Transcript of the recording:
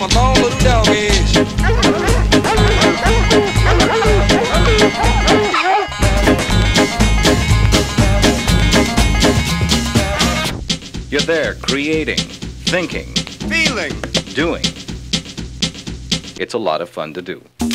my long little dog is. You're there creating, thinking, Feeling. doing. It's a lot of fun to do.